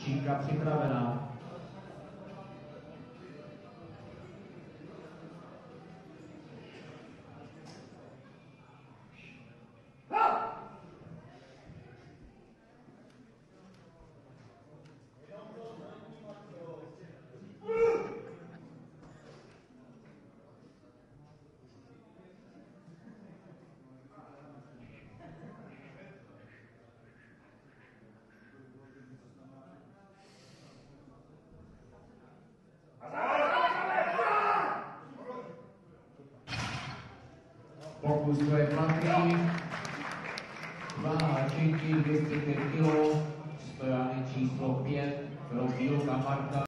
Šípka připravená. Pokus to je platný, váha činky 205 kg, stojany číslo 5, rozdíl Marta.